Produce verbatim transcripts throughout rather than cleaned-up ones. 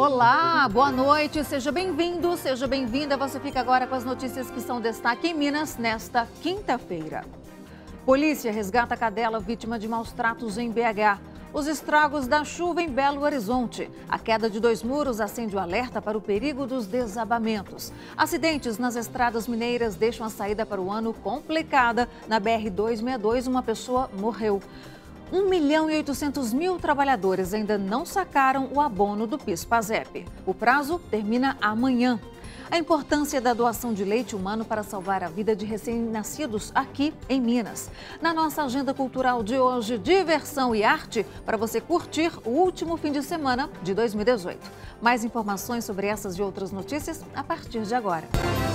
Olá, boa noite, seja bem-vindo, seja bem-vinda. Você fica agora com as notícias que são destaque em Minas nesta quinta-feira. Polícia resgata cadela vítima de maus tratos em B H. Os estragos da chuva em Belo Horizonte. A queda de dois muros acende o alerta para o perigo dos desabamentos. Acidentes nas estradas mineiras deixam a saída para o ano complicada. Na B R duzentos e sessenta e dois, uma pessoa morreu. um milhão e oitocentos mil trabalhadores ainda não sacaram o abono do PIS/PASEP. O prazo termina amanhã. A importância da doação de leite humano para salvar a vida de recém-nascidos aqui em Minas. Na nossa agenda cultural de hoje, diversão e arte para você curtir o último fim de semana de dois mil e dezoito. Mais informações sobre essas e outras notícias a partir de agora.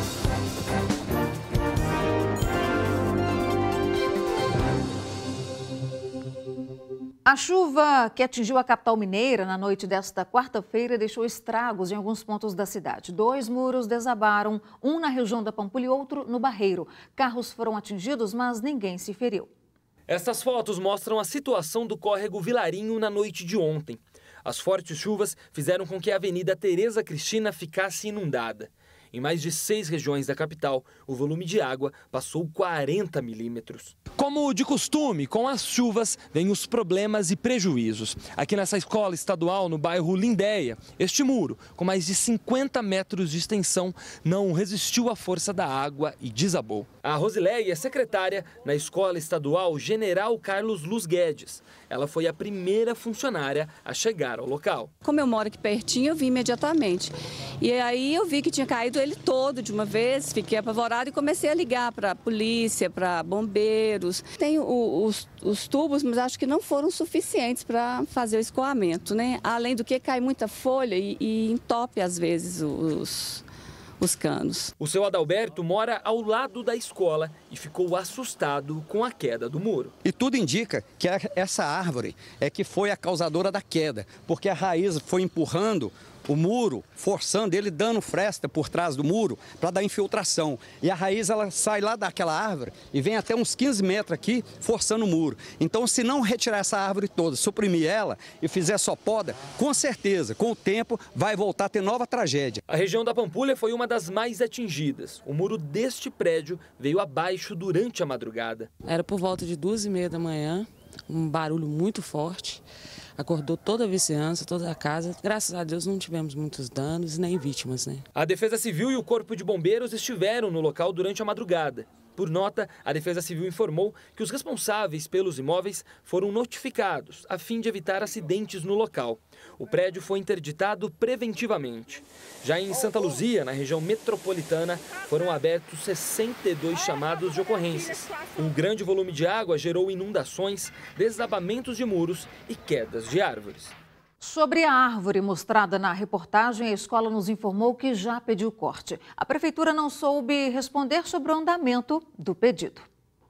A chuva que atingiu a capital mineira na noite desta quarta-feira deixou estragos em alguns pontos da cidade. Dois muros desabaram, um na região da Pampulha e outro no Barreiro. Carros foram atingidos, mas ninguém se feriu. Estas fotos mostram a situação do córrego Vilarinho na noite de ontem. As fortes chuvas fizeram com que a Avenida Tereza Cristina ficasse inundada. Em mais de seis regiões da capital, o volume de água passou quarenta milímetros. Como de costume, com as chuvas, vêm os problemas e prejuízos. Aqui nessa escola estadual, no bairro Lindéia, este muro, com mais de cinquenta metros de extensão, não resistiu à força da água e desabou. A Rosileia é secretária na Escola Estadual General Carlos Luz Guedes. Ela foi a primeira funcionária a chegar ao local. Como eu moro aqui pertinho, eu vim imediatamente. E aí eu vi que tinha caído ele todo de uma vez, fiquei apavorada e comecei a ligar para a polícia, para bombeiros. Tem o, os, os tubos, mas acho que não foram suficientes para fazer o escoamento, né? Além do que cai muita folha e, e entope às vezes os... os canos. O seu Adalberto mora ao lado da escola e ficou assustado com a queda do muro. E tudo indica que essa árvore é que foi a causadora da queda, porque a raiz foi empurrando o muro, forçando ele, dando fresta por trás do muro para dar infiltração. E a raiz ela sai lá daquela árvore e vem até uns quinze metros aqui, forçando o muro. Então, se não retirar essa árvore toda, suprimir ela e fizer só poda, com certeza, com o tempo, vai voltar a ter nova tragédia. A região da Pampulha foi uma das mais atingidas. O muro deste prédio veio abaixo durante a madrugada. Era por volta de duas e meia da manhã, um barulho muito forte. Acordou toda a vizinhança, toda a casa. Graças a Deus não tivemos muitos danos nem vítimas, né? A Defesa Civil e o Corpo de Bombeiros estiveram no local durante a madrugada. Por nota, a Defesa Civil informou que os responsáveis pelos imóveis foram notificados a fim de evitar acidentes no local. O prédio foi interditado preventivamente. Já em Santa Luzia, na região metropolitana, foram abertos sessenta e dois chamados de ocorrências. Um grande volume de água gerou inundações, desabamentos de muros e quedas de árvores. Sobre a árvore mostrada na reportagem, a escola nos informou que já pediu corte. A prefeitura não soube responder sobre o andamento do pedido.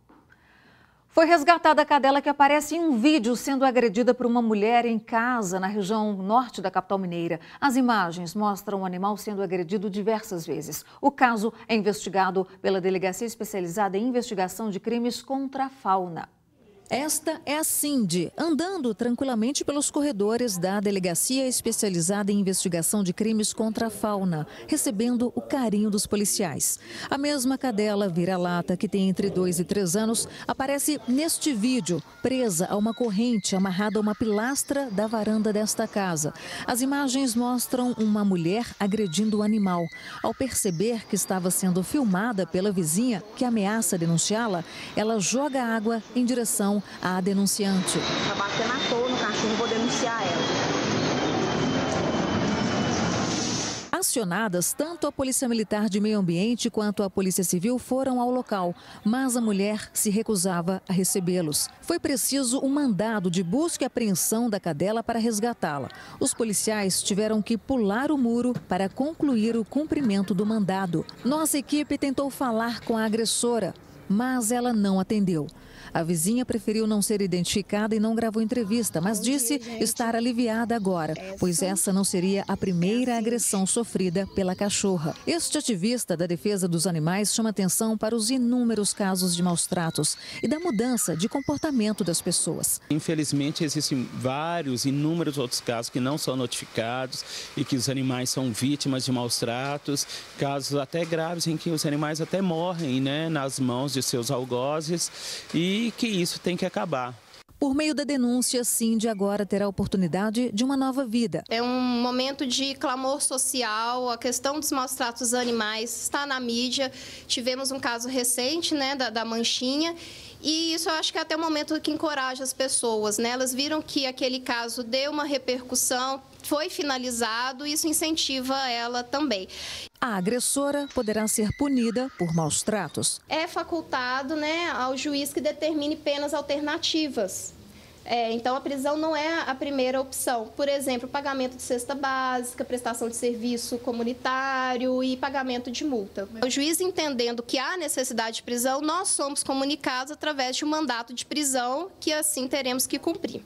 Foi resgatada a cadela que aparece em um vídeo sendo agredida por uma mulher em casa na região norte da capital mineira. As imagens mostram o animal sendo agredido diversas vezes. O caso é investigado pela Delegacia Especializada em Investigação de Crimes contra a Fauna. Esta é a Cindy, andando tranquilamente pelos corredores da Delegacia Especializada em Investigação de Crimes contra a Fauna, recebendo o carinho dos policiais. A mesma cadela vira-lata, que tem entre dois e três anos, aparece neste vídeo, presa a uma corrente amarrada a uma pilastra da varanda desta casa. As imagens mostram uma mulher agredindo o animal. Ao perceber que estava sendo filmada pela vizinha, que ameaça denunciá-la, ela joga água em direção a denunciante. Tá batendo à toa no cachorro, vou denunciar ela. Acionadas, tanto a Polícia Militar de Meio Ambiente quanto a Polícia Civil foram ao local, mas a mulher se recusava a recebê-los. Foi preciso um mandado de busca e apreensão da cadela para resgatá-la. Os policiais tiveram que pular o muro para concluir o cumprimento do mandado. Nossa equipe tentou falar com a agressora, mas ela não atendeu. A vizinha preferiu não ser identificada e não gravou entrevista, mas disse estar aliviada agora, pois essa não seria a primeira agressão sofrida pela cachorra. Este ativista da defesa dos animais chama atenção para os inúmeros casos de maus tratos e da mudança de comportamento das pessoas. Infelizmente, existem vários, inúmeros outros casos que não são notificados e que os animais são vítimas de maus tratos, casos até graves em que os animais até morrem, né, nas mãos de seus algozes, e que isso tem que acabar. Por meio da denúncia, Cindy agora terá a oportunidade de uma nova vida. É um momento de clamor social, a questão dos maus tratos animais está na mídia. Tivemos um caso recente, né, da, da manchinha, e isso eu acho que é até um momento que encoraja as pessoas, né? Elas viram que aquele caso deu uma repercussão, foi finalizado, e isso incentiva ela também. A agressora poderá ser punida por maus tratos. É facultado, né, ao juiz que determine penas alternativas. É, então, a prisão não é a primeira opção. Por exemplo, pagamento de cesta básica, prestação de serviço comunitário e pagamento de multa. O juiz, entendendo que há necessidade de prisão, nós somos comunicados através de um mandato de prisão, que assim teremos que cumprir.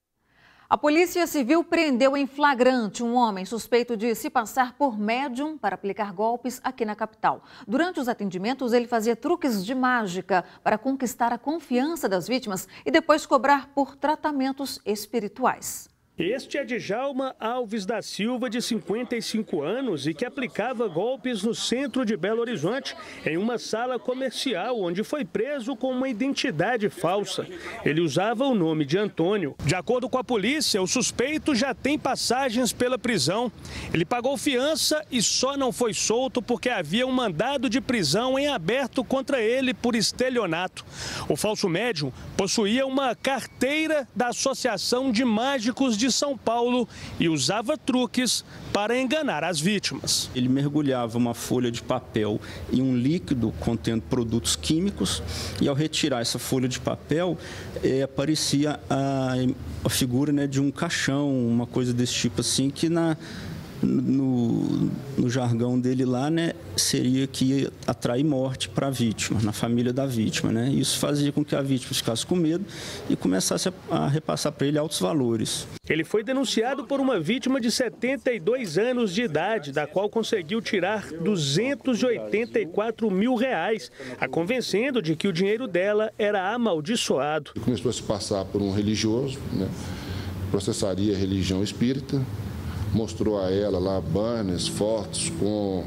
A Polícia Civil prendeu em flagrante um homem suspeito de se passar por médium para aplicar golpes aqui na capital. Durante os atendimentos, ele fazia truques de mágica para conquistar a confiança das vítimas e depois cobrar por tratamentos espirituais. Este é Djalma Alves da Silva, de cinquenta e cinco anos, e que aplicava golpes no centro de Belo Horizonte, em uma sala comercial, onde foi preso com uma identidade falsa. Ele usava o nome de Antônio. De acordo com a polícia, o suspeito já tem passagens pela prisão. Ele pagou fiança e só não foi solto porque havia um mandado de prisão em aberto contra ele por estelionato. O falso médium possuía uma carteira da Associação de Mágicos de São Paulo e usava truques para enganar as vítimas. Ele mergulhava uma folha de papel em um líquido contendo produtos químicos e, ao retirar essa folha de papel, é, aparecia a, a figura, né, de um caixão, uma coisa desse tipo assim, que na No, no jargão dele lá, né, seria que ia atrair morte para a vítima, na família da vítima, né? Isso fazia com que a vítima ficasse com medo e começasse a, a repassar para ele altos valores. Ele foi denunciado por uma vítima de setenta e dois anos de idade, da qual conseguiu tirar duzentos e oitenta e quatro mil reais, a convencendo de que o dinheiro dela era amaldiçoado. Ele começou a se passar por um religioso, né? Processaria a religião espírita. Mostrou a ela lá banners, fotos com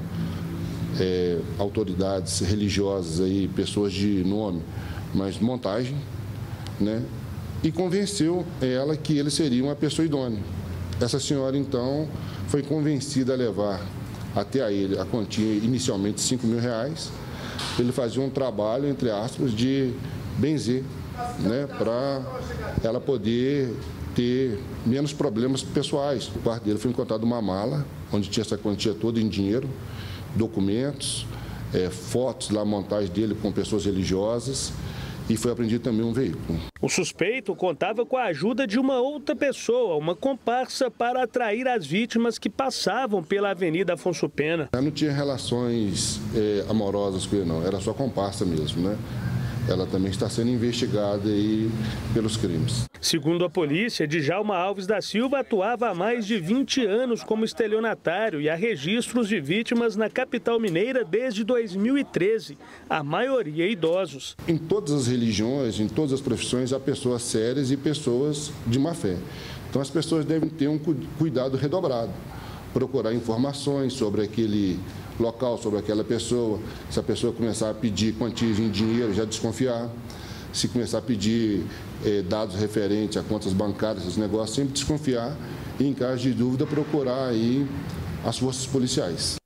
é, autoridades religiosas, aí, pessoas de nome, mas montagem, né? E convenceu ela que ele seria uma pessoa idônea. Essa senhora, então, foi convencida a levar até a ele a quantia inicialmente de cinco mil reais. Ele fazia um trabalho, entre aspas, de benzer, né? Para ela poder ter menos problemas pessoais. O quarto dele foi encontrado uma mala, onde tinha essa quantia toda em dinheiro, documentos, é, fotos lá, montagem dele com pessoas religiosas, e foi apreendido também um veículo. O suspeito contava com a ajuda de uma outra pessoa, uma comparsa, para atrair as vítimas que passavam pela Avenida Afonso Pena. Ela não tinha relações é, amorosas com ele, não, era só comparsa mesmo, né? Ela também está sendo investigada aí pelos crimes. Segundo a polícia, Djalma Alves da Silva atuava há mais de vinte anos como estelionatário e há registros de vítimas na capital mineira desde dois mil e treze, a maioria idosos. Em todas as religiões, em todas as profissões, há pessoas sérias e pessoas de má fé. Então as pessoas devem ter um cuidado redobrado, procurar informações sobre aquele local, sobre aquela pessoa. Se a pessoa começar a pedir quantias em dinheiro, já desconfiar. Se começar a pedir eh, dados referentes a contas bancárias, esses negócios, sempre desconfiar e, em caso de dúvida, procurar aí as forças policiais.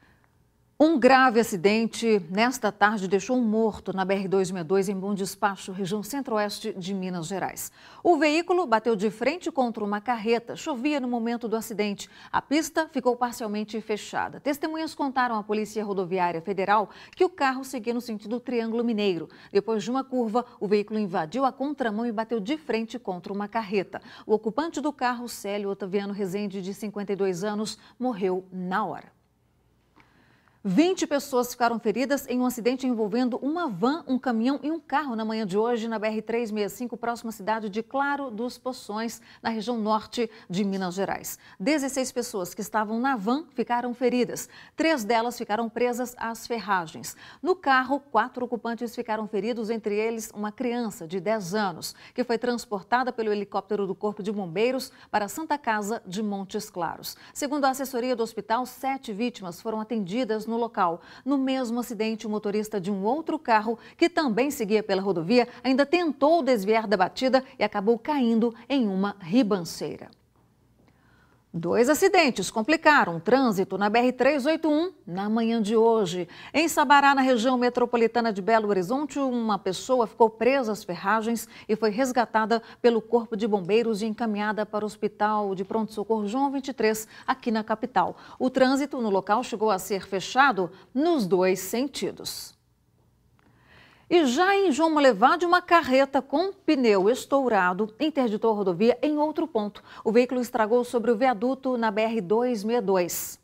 Um grave acidente nesta tarde deixou um morto na B R duzentos e sessenta e dois em Bom Despacho, região centro-oeste de Minas Gerais. O veículo bateu de frente contra uma carreta. Chovia no momento do acidente. A pista ficou parcialmente fechada. Testemunhas contaram à Polícia Rodoviária Federal que o carro seguia no sentido Triângulo Mineiro. Depois de uma curva, o veículo invadiu a contramão e bateu de frente contra uma carreta. O ocupante do carro, Célio Otaviano Rezende, de cinquenta e dois anos, morreu na hora. vinte pessoas ficaram feridas em um acidente envolvendo uma van, um caminhão e um carro na manhã de hoje na B R trezentos e sessenta e cinco, próxima à cidade de Claro dos Poções, na região norte de Minas Gerais. dezesseis pessoas que estavam na van ficaram feridas. Três delas ficaram presas às ferragens. No carro, quatro ocupantes ficaram feridos, entre eles uma criança de dez anos, que foi transportada pelo helicóptero do Corpo de Bombeiros para a Santa Casa de Montes Claros. Segundo a assessoria do hospital, sete vítimas foram atendidas no local. No mesmo acidente, o motorista de um outro carro, que também seguia pela rodovia, ainda tentou desviar da batida e acabou caindo em uma ribanceira. Dois acidentes complicaram o trânsito na B R trezentos e oitenta e um na manhã de hoje. Em Sabará, na região metropolitana de Belo Horizonte, uma pessoa ficou presa às ferragens e foi resgatada pelo Corpo de Bombeiros e encaminhada para o Hospital de Pronto-Socorro João vinte e três, aqui na capital. O trânsito no local chegou a ser fechado nos dois sentidos. E já em João Molevade, uma carreta com pneu estourado interditou a rodovia em outro ponto. O veículo estragou sobre o viaduto na B R duzentos e sessenta e dois.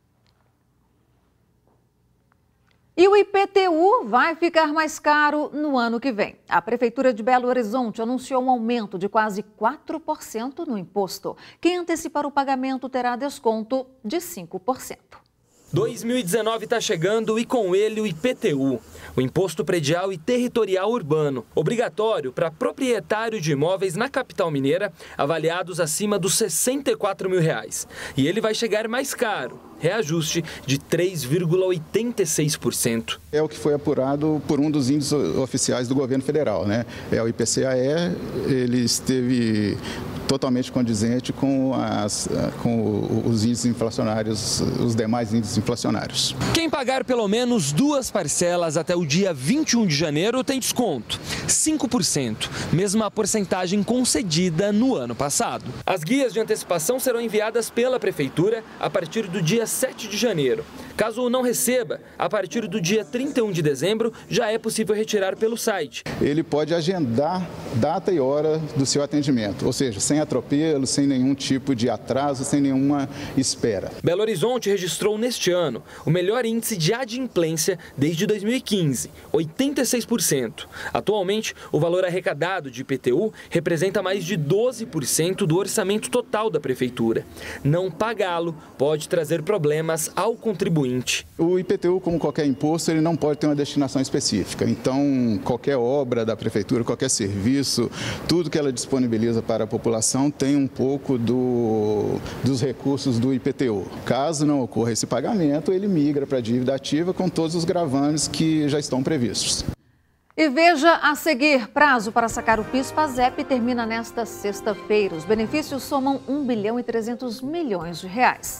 E o I P T U vai ficar mais caro no ano que vem. A Prefeitura de Belo Horizonte anunciou um aumento de quase quatro por cento no imposto. Quem antecipar o pagamento terá desconto de cinco por cento. dois mil e dezenove está chegando e com ele o I P T U, o Imposto Predial e Territorial Urbano, obrigatório para proprietário de imóveis na capital mineira avaliados acima dos sessenta e quatro mil reais. E ele vai chegar mais caro, reajuste de três vírgula oitenta e seis por cento. É o que foi apurado por um dos índices oficiais do governo federal, né? É o I P C A E, ele esteve totalmente condizente com, as, com os índices inflacionários, os demais índices inflacionários. Quem pagar pelo menos duas parcelas até o dia vinte e um de janeiro tem desconto, cinco por cento, mesma porcentagem concedida no ano passado. As guias de antecipação serão enviadas pela Prefeitura a partir do dia sete de janeiro. Caso não receba, a partir do dia trinta e um de dezembro, já é possível retirar pelo site. Ele pode agendar data e hora do seu atendimento, ou seja, sem atropelo, sem nenhum tipo de atraso, sem nenhuma espera. Belo Horizonte registrou neste ano o melhor índice de adimplência desde dois mil e quinze, oitenta e seis por cento. Atualmente, o valor arrecadado de I P T U representa mais de doze por cento do orçamento total da Prefeitura. Não pagá-lo pode trazer problemas ao contribuinte. O I P T U, como qualquer imposto, ele não pode ter uma destinação específica. Então, qualquer obra da Prefeitura, qualquer serviço, tudo que ela disponibiliza para a população tem um pouco do, dos recursos do I P T U. Caso não ocorra esse pagamento, ele migra para a dívida ativa com todos os gravames que já estão previstos. E veja a seguir, prazo para sacar o PIS/PASEP termina nesta sexta-feira. Os benefícios somam um bilhão e trezentos milhões de reais.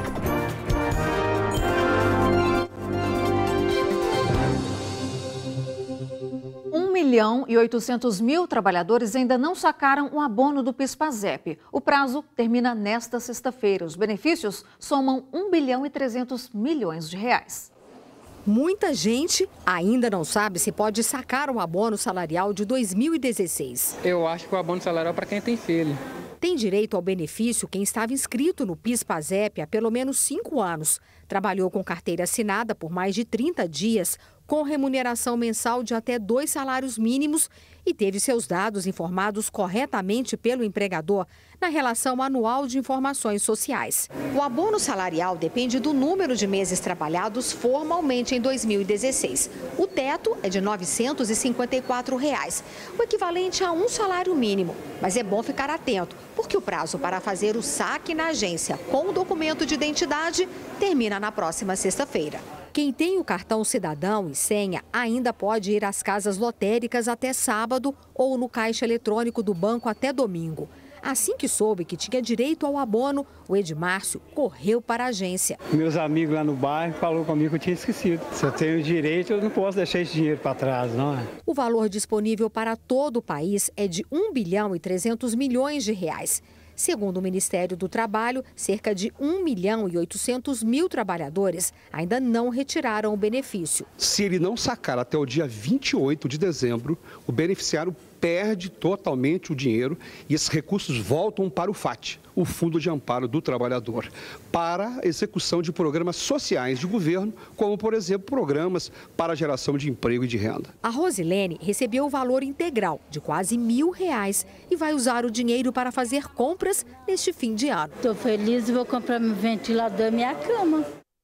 um milhão e oitocentos mil trabalhadores ainda não sacaram o abono do PIS/PASEP. O prazo termina nesta sexta-feira. Os benefícios somam um bilhão e trezentos milhões de reais. Muita gente ainda não sabe se pode sacar o abono salarial de dois mil e dezesseis. Eu acho que o abono salarial é para quem tem filho. Tem direito ao benefício quem estava inscrito no PIS/PASEP há pelo menos cinco anos, trabalhou com carteira assinada por mais de trinta dias, com remuneração mensal de até dois salários mínimos e teve seus dados informados corretamente pelo empregador na relação anual de informações sociais. O abono salarial depende do número de meses trabalhados formalmente em dois mil e dezesseis. O teto é de novecentos e cinquenta e quatro reais, o equivalente a um salário mínimo. Mas é bom ficar atento, porque o prazo para fazer o saque na agência com o documento de identidade termina na próxima sexta-feira. Quem tem o cartão cidadão e senha ainda pode ir às casas lotéricas até sábado ou no caixa eletrônico do banco até domingo. Assim que soube que tinha direito ao abono, o Edmárcio correu para a agência. Meus amigos lá no bairro falaram comigo que eu tinha esquecido. Se eu tenho direito, eu não posso deixar esse dinheiro para trás, não é? O valor disponível para todo o país é de um bilhão e trezentos milhões de reais. Segundo o Ministério do Trabalho, cerca de um milhão e oitocentos mil trabalhadores ainda não retiraram o benefício. Se ele não sacar até o dia vinte e oito de dezembro, o beneficiário perde totalmente o dinheiro e esses recursos voltam para o F A T, o Fundo de Amparo do Trabalhador, para a execução de programas sociais de governo, como, por exemplo, programas para a geração de emprego e de renda. A Rosilene recebeu o valor integral de quase mil reais e vai usar o dinheiro para fazer compras neste fim de ano. Estou feliz e vou comprar meu ventilador e minha cama.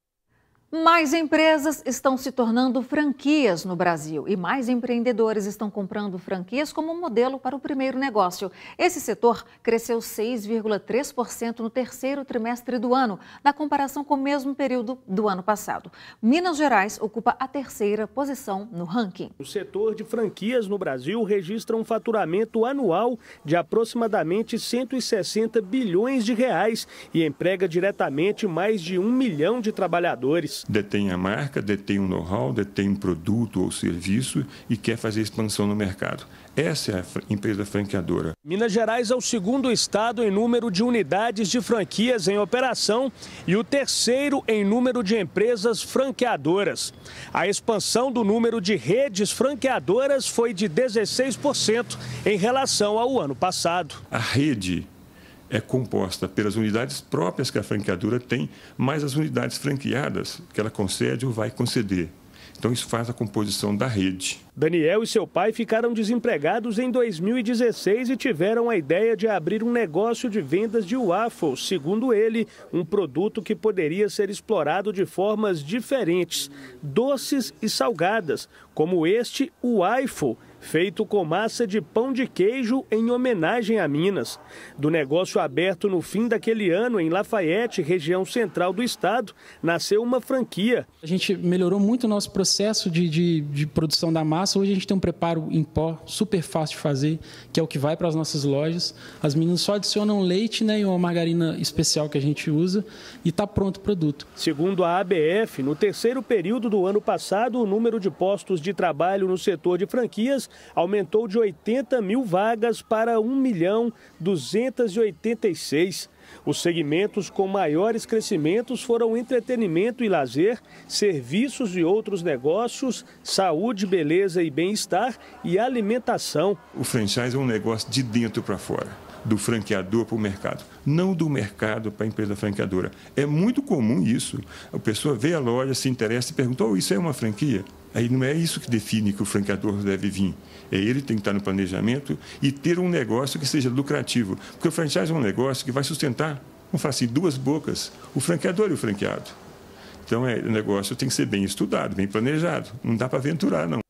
Mais empresas estão se tornando franquias no Brasil e mais empreendedores estão comprando franquias como modelo para o primeiro negócio. Esse setor cresceu seis vírgula três por cento no terceiro trimestre do ano, na comparação com o mesmo período do ano passado. Minas Gerais ocupa a terceira posição no ranking. O setor de franquias no Brasil registra um faturamento anual de aproximadamente cento e sessenta bilhões de reais e emprega diretamente mais de um milhão de trabalhadores. Detém a marca, detém o know-how, detém um produto ou serviço e quer fazer expansão no mercado. Essa é a empresa franqueadora. Minas Gerais é o segundo estado em número de unidades de franquias em operação e o terceiro em número de empresas franqueadoras. A expansão do número de redes franqueadoras foi de dezesseis por cento em relação ao ano passado. A rede é composta pelas unidades próprias que a franqueadora tem, mais as unidades franqueadas que ela concede ou vai conceder. Então isso faz a composição da rede. Daniel e seu pai ficaram desempregados em dois mil e dezesseis e tiveram a ideia de abrir um negócio de vendas de waffles, segundo ele, um produto que poderia ser explorado de formas diferentes, doces e salgadas, como este, o waffle, feito com massa de pão de queijo em homenagem a Minas. Do negócio aberto no fim daquele ano em Lafayette, região central do estado, nasceu uma franquia. A gente melhorou muito o nosso processo de, de, de produção da massa. Hoje a gente tem um preparo em pó super fácil de fazer, que é o que vai para as nossas lojas. As meninas só adicionam leite, né, e uma margarina especial que a gente usa e está pronto o produto. Segundo a A B F, no terceiro período do ano passado, o número de postos de trabalho no setor de franquias aumentou de oitenta mil vagas para um milhão duzentos e oitenta e seis. Os segmentos com maiores crescimentos foram entretenimento e lazer, serviços e outros negócios, saúde, beleza e bem-estar e alimentação. O franchise é um negócio de dentro para fora, do franqueador para o mercado, não do mercado para a empresa franqueadora. É muito comum isso. A pessoa vê a loja, se interessa e pergunta, oh, isso é uma franquia? Aí não é isso que define que o franqueador deve vir. É ele que tem que estar no planejamento e ter um negócio que seja lucrativo. Porque o franchise é um negócio que vai sustentar, vamos falar assim, duas bocas, o franqueador e o franqueado. Então, é, o negócio tem que ser bem estudado, bem planejado. Não dá para aventurar, não.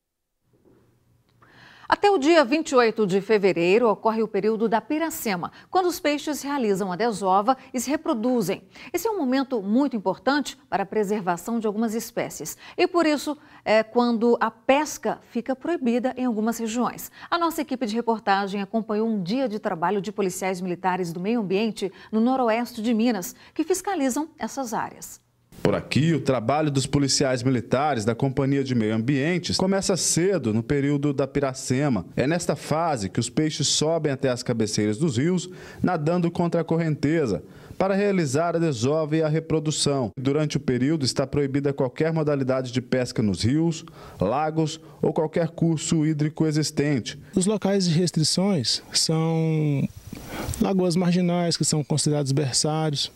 Até o dia vinte e oito de fevereiro ocorre o período da piracema, quando os peixes realizam a desova e se reproduzem. Esse é um momento muito importante para a preservação de algumas espécies. E por isso, é quando a pesca fica proibida em algumas regiões. A nossa equipe de reportagem acompanhou um dia de trabalho de policiais militares do meio ambiente no noroeste de Minas, que fiscalizam essas áreas. Por aqui, o trabalho dos policiais militares da Companhia de Meio Ambiente começa cedo, no período da piracema. É nesta fase que os peixes sobem até as cabeceiras dos rios, nadando contra a correnteza, para realizar a desova e a reprodução. Durante o período, está proibida qualquer modalidade de pesca nos rios, lagos ou qualquer curso hídrico existente. Os locais de restrições são lagoas marginais, que são considerados berçários.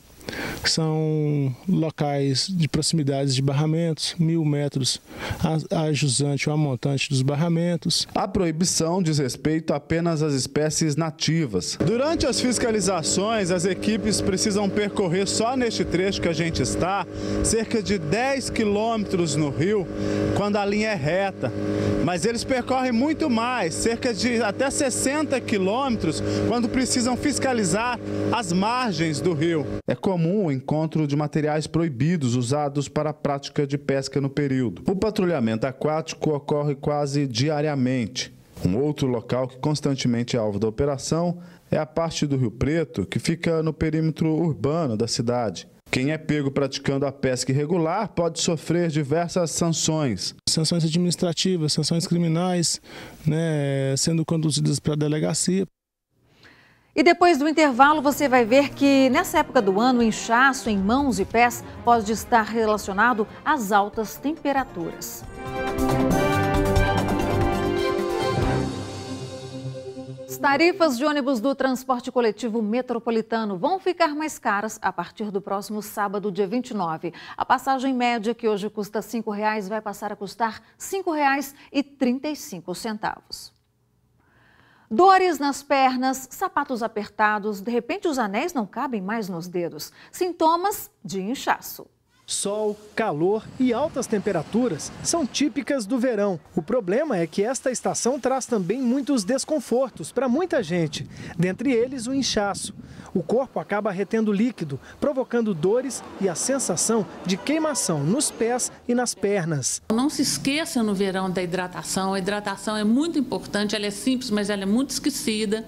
São locais de proximidades de barramentos, mil metros a, a jusante ou a montante dos barramentos. A proibição diz respeito apenas às espécies nativas. Durante as fiscalizações, as equipes precisam percorrer só neste trecho que a gente está, cerca de dez quilômetros no rio, quando a linha é reta. Mas eles percorrem muito mais, cerca de até sessenta quilômetros, quando precisam fiscalizar as margens do rio. É comum o encontro de materiais proibidos usados para a prática de pesca no período. O patrulhamento aquático ocorre quase diariamente. Um outro local que constantemente é alvo da operação é a parte do Rio Preto, que fica no perímetro urbano da cidade. Quem é pego praticando a pesca irregular pode sofrer diversas sanções. Sanções administrativas, sanções criminais, né, sendo conduzidas para a delegacia. E depois do intervalo, você vai ver que nessa época do ano, o inchaço em mãos e pés pode estar relacionado às altas temperaturas. tarifas de ônibus do transporte coletivo metropolitano vão ficar mais caras a partir do próximo sábado, dia vinte e nove. A passagem média, que hoje custa cinco reais, vai passar a custar cinco reais e trinta e cinco centavos. Dores nas pernas, sapatos apertados, de repente os anéis não cabem mais nos dedos. Sintomas de inchaço. Sol, calor e altas temperaturas são típicas do verão. O problema é que esta estação traz também muitos desconfortos para muita gente, dentre eles o inchaço. O corpo acaba retendo líquido, provocando dores e a sensação de queimação nos pés e nas pernas. Não se esqueça no verão da hidratação. A hidratação é muito importante, ela é simples, mas ela é muito esquecida.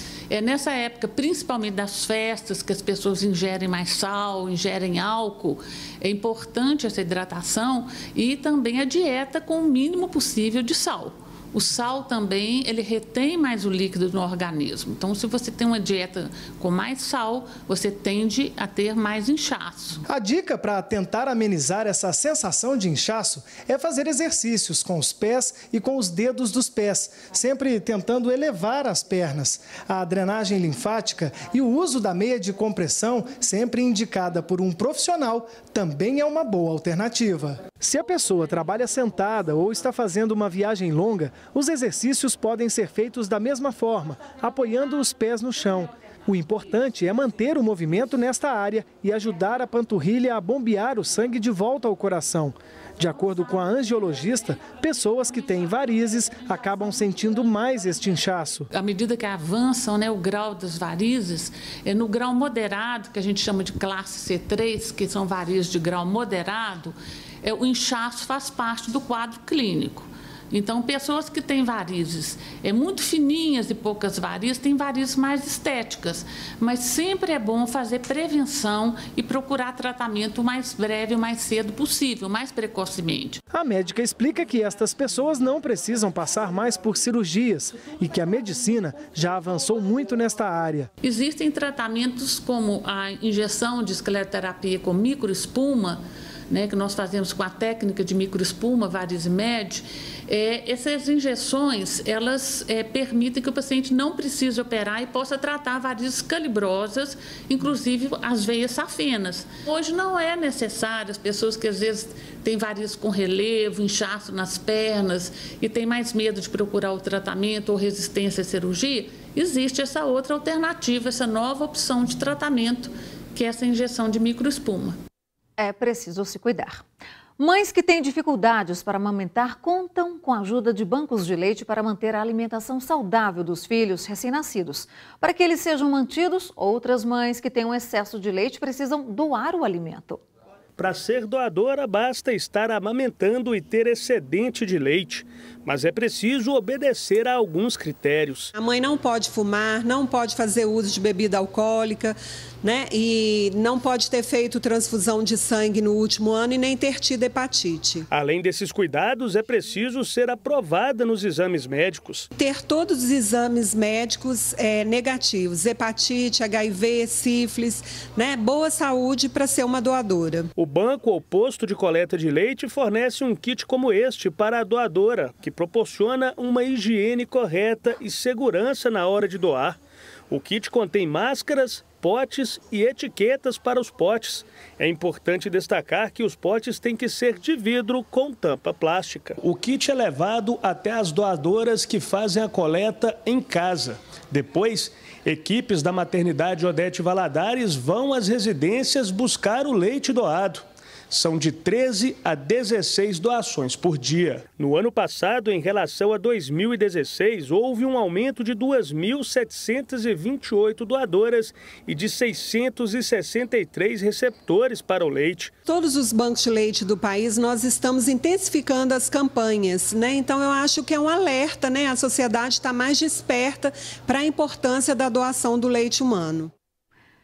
É nessa época, principalmente das festas, que as pessoas ingerem mais sal, ingerem álcool, é importante essa hidratação e também a dieta com o mínimo possível de sal. O sal também, ele retém mais o líquido no organismo. Então, se você tem uma dieta com mais sal, você tende a ter mais inchaço. A dica para tentar amenizar essa sensação de inchaço é fazer exercícios com os pés e com os dedos dos pés, sempre tentando elevar as pernas. A drenagem linfática e o uso da meia de compressão, sempre indicada por um profissional, também é uma boa alternativa. Se a pessoa trabalha sentada ou está fazendo uma viagem longa, os exercícios podem ser feitos da mesma forma, apoiando os pés no chão. O importante é manter o movimento nesta área e ajudar a panturrilha a bombear o sangue de volta ao coração. De acordo com a angiologista, pessoas que têm varizes acabam sentindo mais este inchaço. À medida que avançam, né, o grau das varizes, é no grau moderado, que a gente chama de classe C três, que são varizes de grau moderado, é, o inchaço faz parte do quadro clínico. Então, pessoas que têm varizes é, muito fininhas e poucas varizes, têm varizes mais estéticas. Mas sempre é bom fazer prevenção e procurar tratamento o mais breve, o mais cedo possível, mais precocemente. A médica explica que estas pessoas não precisam passar mais por cirurgias e que a medicina já avançou muito nesta área. Existem tratamentos como a injeção de escleroterapia com microespuma, né, que nós fazemos com a técnica de microespuma, Varizimed. É, essas injeções, elas é, permitem que o paciente não precise operar e possa tratar varizes calibrosas, inclusive as veias safenas. Hoje não é necessário, as pessoas que às vezes têm varizes com relevo, inchaço nas pernas e têm mais medo de procurar o tratamento ou resistência à cirurgia, existe essa outra alternativa, essa nova opção de tratamento, que é essa injeção de microespuma. É preciso se cuidar. Mães que têm dificuldades para amamentar contam com a ajuda de bancos de leite para manter a alimentação saudável dos filhos recém-nascidos. Para que eles sejam mantidos, outras mães que têm um excesso de leite precisam doar o alimento. Para ser doadora, basta estar amamentando e ter excedente de leite. Mas é preciso obedecer a alguns critérios. A mãe não pode fumar, não pode fazer uso de bebida alcoólica, né? E não pode ter feito transfusão de sangue no último ano e nem ter tido hepatite. Além desses cuidados, é preciso ser aprovada nos exames médicos. Ter todos os exames médicos é, negativos, hepatite, H I V, sífilis, né? Boa saúde para ser uma doadora. O banco ou posto de coleta de leite fornece um kit como este para a doadora, que proporciona uma higiene correta e segurança na hora de doar. O kit contém máscaras, potes e etiquetas para os potes. É importante destacar que os potes têm que ser de vidro com tampa plástica. O kit é levado até as doadoras que fazem a coleta em casa. Depois, equipes da maternidade Odete Valadares vão às residências buscar o leite doado. São de treze a dezesseis doações por dia. No ano passado, em relação a dois mil e dezesseis, houve um aumento de duas mil setecentas e vinte e oito doadoras e de seiscentos e sessenta e três receptores para o leite. Todos os bancos de leite do país, nós estamos intensificando as campanhas, né? Então, eu acho que é um alerta, né? A sociedade está mais desperta para a importância da doação do leite humano.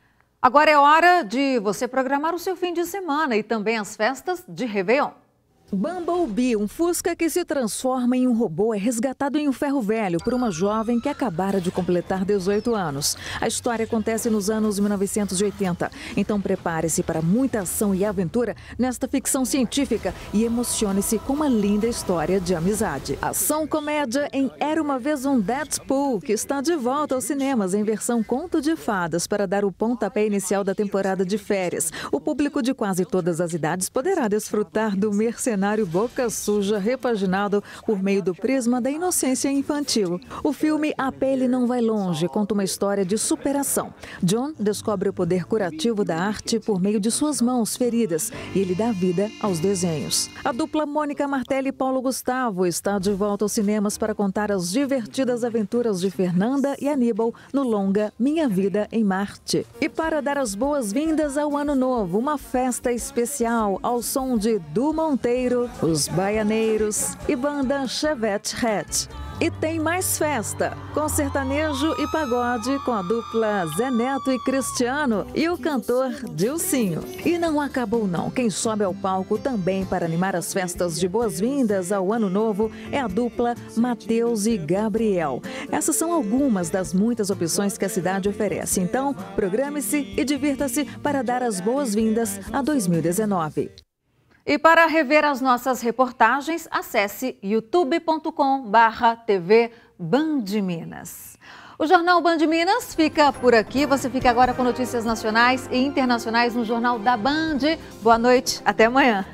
Agora é hora de você programar o seu fim de semana e também as festas de Réveillon. Bumblebee, um Fusca que se transforma em um robô, é resgatado em um ferro velho por uma jovem que acabara de completar dezoito anos. A história acontece nos anos mil novecentos e oitenta. Então prepare-se para muita ação e aventura nesta ficção científica e emocione-se com uma linda história de amizade. Ação comédia em Era Uma Vez um Deadpool, que está de volta aos cinemas em versão conto de fadas para dar o pontapé inicial da temporada de férias. O público de quase todas as idades poderá desfrutar do mercenário boca suja repaginado por meio do prisma da inocência infantil. O filme A Pele Não Vai Longe conta uma história de superação. John descobre o poder curativo da arte por meio de suas mãos feridas e ele dá vida aos desenhos. A dupla Mônica Martelli e Paulo Gustavo está de volta aos cinemas para contar as divertidas aventuras de Fernanda e Aníbal no longa Minha Vida em Marte. E para dar as boas-vindas ao Ano Novo, uma festa especial ao som de Du Monteiro, Os Baianeiros e banda Chevette Hatch. E tem mais festa, com sertanejo e pagode com a dupla Zé Neto e Cristiano e o cantor Dilcinho. E não acabou não, quem sobe ao palco também para animar as festas de boas-vindas ao Ano Novo é a dupla Matheus e Gabriel. Essas são algumas das muitas opções que a cidade oferece, então programe-se e divirta-se para dar as boas-vindas a dois mil e dezenove. E para rever as nossas reportagens, acesse youtube ponto com barra T V Band Minas. O Jornal Band Minas fica por aqui. Você fica agora com notícias nacionais e internacionais no Jornal da Band. Boa noite, até amanhã.